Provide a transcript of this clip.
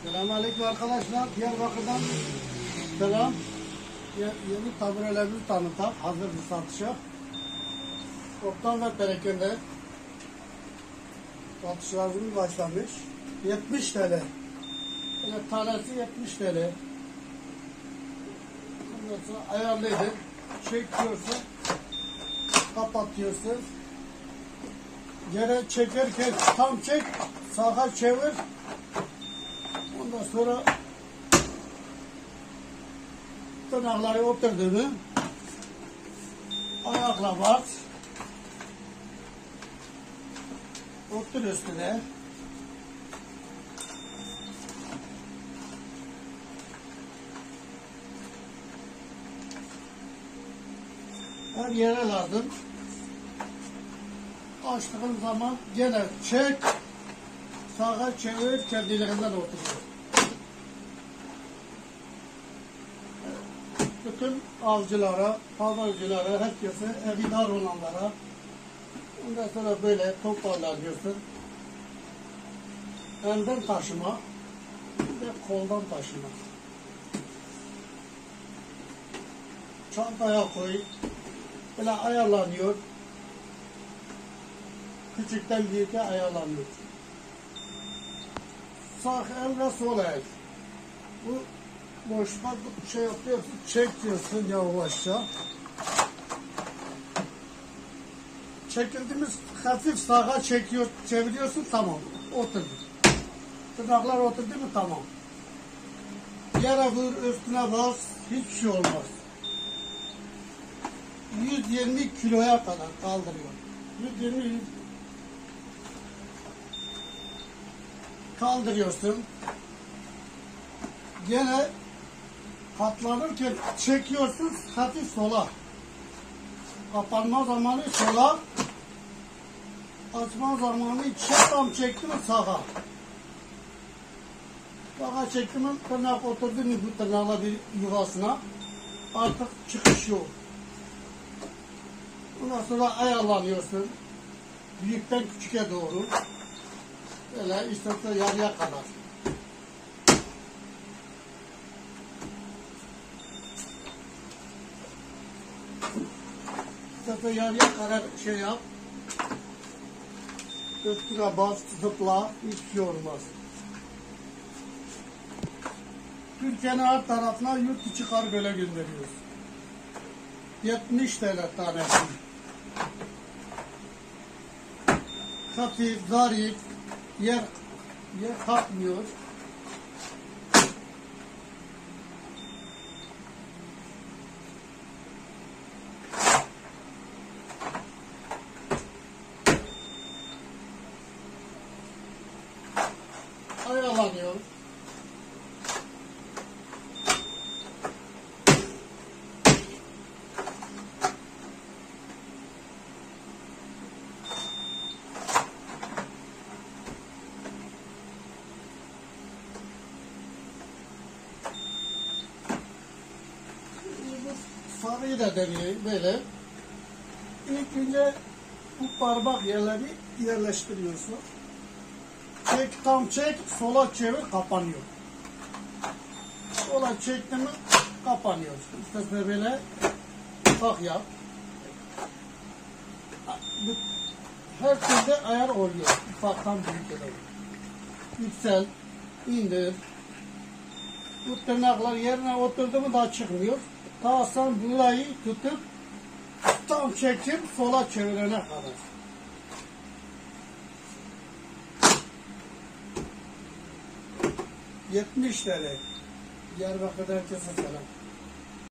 Selamünaleyküm arkadaşlar. Diyarbakır'dan selam. Yeni taburelerimizi tanıtak. Hazır bir satışa. Toptan ve perakende satışlarımız başlamış. 70 TL. Böyle tanesi 70 TL. Ondan sonra ayarlıydı. Çekiyorsun. Kapatıyorsun. Geri çekerken tam çek. Sağa çevir. Ondan sonra tırnakları oturduğunu ayakla bas. Otur üstüne. Her yere lazım. Açtığın zaman gene çek. Sağa çevir, kendiliğinden oturuyor. Bütün avcılara, pazarcılara, herkese, evi dar olanlara ondan sonra böyle toparlanıyorsun. Elden taşıma ve koldan taşıma. Çantaya koy. Böyle ayarlanıyor. Küçükten büyüke ayarlanıyor. Sağ el ve sol el. Bu boşta şey yapıyorsun, çekiyorsun yavaşça. Çekildiğimiz hafif sağa çekiyor, çeviriyorsun, tamam. Oturdu. Tırnaklar oturdu mu, tamam. Yere vur, üstüne bas, hiçbir şey olmaz. 120 kiloya kadar kaldırıyor. 120 kaldırıyorsun. Gene katlanırken çekiyorsun hafif sola. Kapanma zamanı sola. Açma zamanı tam çektim sağa. Sağa çektim tırnak oturdu mu bu tırnakla bir yuvasına. Artık çıkış yok. Ondan sonra ayarlanıyorsun. Büyükten küçüğe doğru. Böyle isterse yarıya kadar. İsterse yarıya kadar şey yap. Üstüne bas, zıpla, hiçbir şey olmaz. Türkiye'nin her tarafına yurt içi kargoyla gönderiyoruz. 70 TL tanesi. Hafif, zarif, yer kalkmıyor. Ayarlanıyor. Sarıyı da deniyor böyle. İlk önce bu parmak yerleri yerleştiriyorsun. Çek, tam çek, sola çevir, kapanıyor. Sola çekti mi kapanıyor. İşte böyle bak yap. Her türlü ayar oluyor. Ufaktan büyük oluyor. Yüksel, indir. Bu tırnaklar yerine oturdu mu daha çıkmıyor. Ta sen burayı tutup tam çekip sola çevirene kadar. $70 TL. Diyarbakır'da herkese selam.